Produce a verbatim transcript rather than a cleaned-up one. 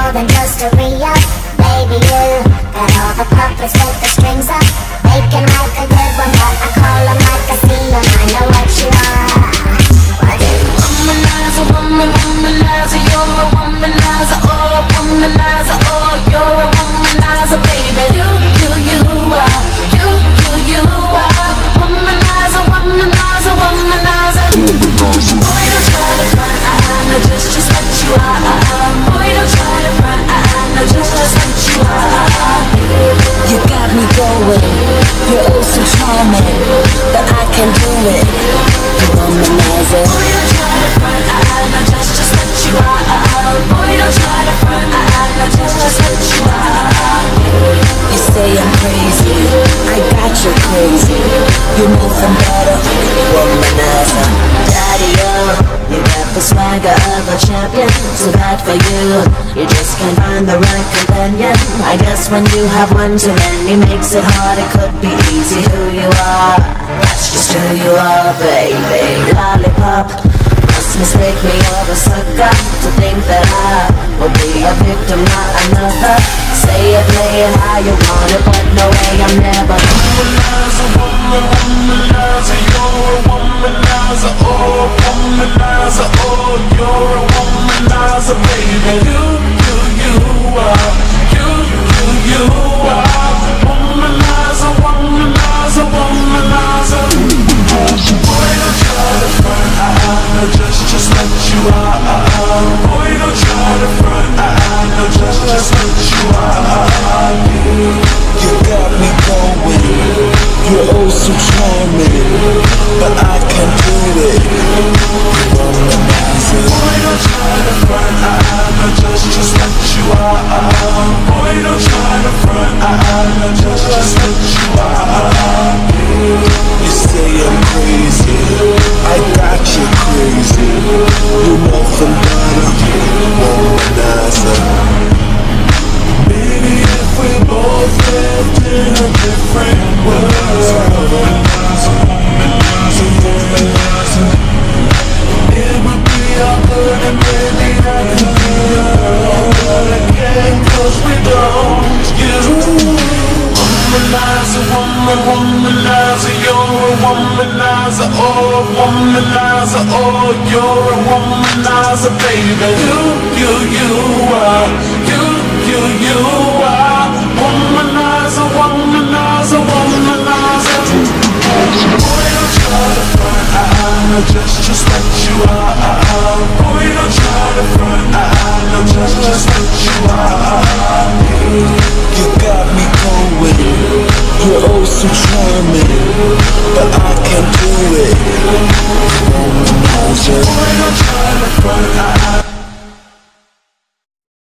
more than just a re-up. Baby, you got all the puppets with the strings up. They can like a good one, but I call them like I see them. I know what you are. What you womanizer, woman, womanizer. You're a womanizer, oh, womanizer, oh. You're a womanizer, baby. You, you, you are. You, you, you are. Womanizer, womanizer, womanizer. Boy, don't try to front, I know just, just what you are. Boy, don't try to front, I know just, just what you are. You got me going, you're oh so charming, but I can do it. You womanizer. Boy, don't try to front, I know just, just what you are. Boy, don't try to front, I know just, just what you are. You say I'm crazy, I got you crazy. You know from better, womanizer. Daddy-o, you got the swagger of a champion. So bad for you, you just can't find the right companion. I guess when you have one too many makes it hard, it could be easy. Who you are, that's just who you are, baby. Lollipop, must mistake me for a sucker to think that I will be a victim, not another. Say it, play it how you want it, but no way, I'm never. Womanizer, woman, womanizer. You're a womanizer, oh, womanizer, oh. You're a womanizer, baby. You, you, you are. You, you, you are. Womanizer, womanizer, womanizer. Boy, don't try to front, I know just, just what you are. Boy, don't try to front, I know just, just what you are. You got me going, you're oh so charming, but I can't do it. Womanizer. Boy, don't try to front, I know just, just what you are. Boy, don't try to front, I know just, just what you are. You say I'm crazy, I got you crazy. You nothing but a womanizer. Maybe if we both lived in a different world, womanizer, womanizer, womanizer. It would be all good and maybe I could be a girl, but I can't 'cause we don't. You womanizer, woman, womanizer. You're a womanizer, oh, womanizer, oh. You're a womanizer, baby. You, you, you are. You, you, you are. Womanizer, womanizer, womanizer. Boy, don't try to front, I know just, just what you are. Boy, don't try to front, I know just, just what you are. You got me going, you're oh so charming, but I can't do it. Womanizer. Boy, don't try to front, I